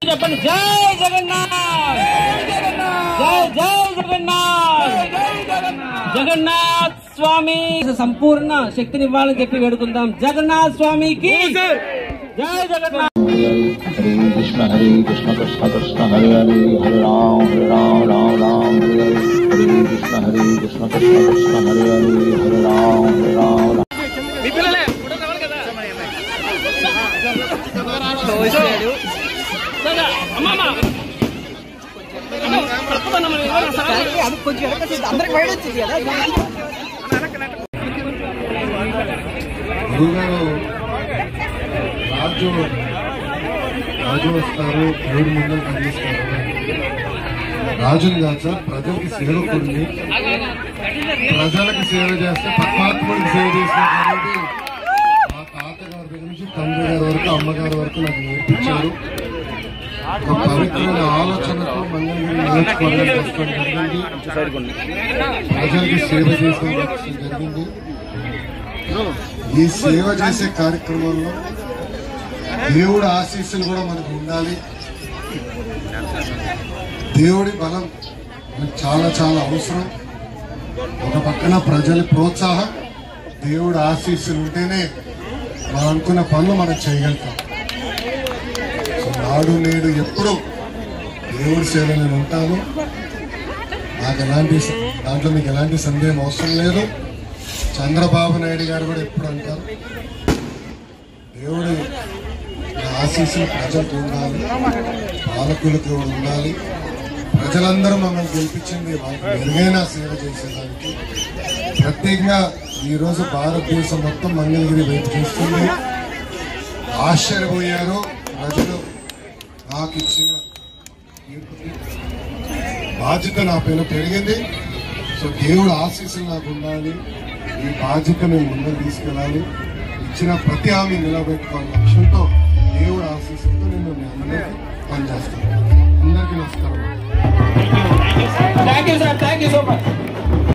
చెప్పండి. జై జగన్నాథ్, జై జై జగన్నాథ్, జగన్నాథ్ స్వామి సంపూర్ణ శక్తినివ్వాలని చెప్పి వేడుకుందాం. జగన్నాథ్ స్వామికి జై జగన్నాథ్. హరే కృష్ణ కృష్ణ కృష్ణ హరే హరే హరే రామ రామ రామ హరే హరే హరే కృష్ణ కృష్ణ కృష్ణ హరే హరే హరే రామ రాజు వస్తారు, దేవుడి ముందు కనిపిస్తారు. రాజుని కాదు సార్, ప్రజలకి సేవకుడిని. ప్రజలకు సేవ చేస్తే పరమాత్ముడికి సేవ చేసినటువంటి మా తాతగారి దగ్గర నుంచి తండ్రి గారి వరకు, అమ్మగారి వరకు నాకు నేర్పించారు. ఒక పవిత్రమైన ఆలోచనతో మంగళగిరి నేర్చుకోవడానికి వస్తాం జరిగింది. ప్రజలకి సేవ చేసే జరిగింది. ఈ సేవ చేసే కార్యక్రమంలో దేవుడి ఆశీస్సులు కూడా మనకు ఉండాలి. దేవుడి బలం మనకు చాలా చాలా అవసరం. ఒక పక్కన ప్రజల ప్రోత్సాహం, దేవుడి ఆశీస్సులు ఉంటేనే మనం అనుకున్న పనులు మనం చేయగలుగుతాం. సో నాడు నేడు ఎప్పుడు దేవుడి సేవ నేను ఉంటాను. నాకు దాంట్లో మీకు ఎలాంటి సందేహం అవసరం లేదు. చంద్రబాబు నాయుడు గారు కూడా ఎప్పుడు అంటారు, దేవుడి ఆశీస్సులు ప్రజలకు ఉండాలి, పాలకులకు ఉండాలి. ప్రజలందరూ మమ్మల్ని గెలిపించింది వాళ్ళకి మెరుగైన సేవ చేసేదానికి. ప్రత్యేకంగా ఈరోజు భారతదేశం మొత్తం మంగళగిరి వైపు చూస్తుంది. ఆశ్చర్యపోయారు ప్రజలు. నాకు ఇచ్చిన బాధ్యత నా పైన పెరిగింది. సో దేవుడు ఆశీస్సులు నాకు ఉండాలి. ఈ బాధ్యత నేను ముందుకు తీసుకెళ్ళాలి. ఇచ్చిన ప్రతి హామీ నిలబెట్టుకోవాలి లక్ష్యంతో దేవుడు ఆశీస్సులతో నేను అందరికీ పనిచేస్తాను. అందరికీ నమస్కారం. Thank you sir, thank you so much.